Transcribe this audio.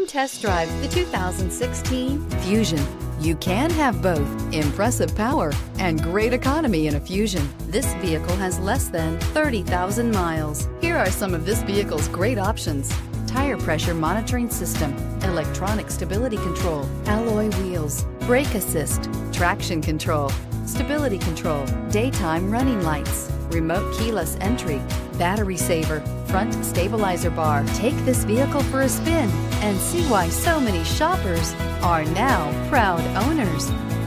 Test drive the 2016 Fusion. You can have both impressive power and great economy in a Fusion. This vehicle has less than 30,000 miles. Here are some of this vehicle's great options: tire pressure monitoring system, electronic stability control, alloy wheels, brake assist, traction control, stability control, daytime running lights, remote keyless entry, battery saver, front stabilizer bar. Take this vehicle for a spin and see why so many shoppers are now proud owners.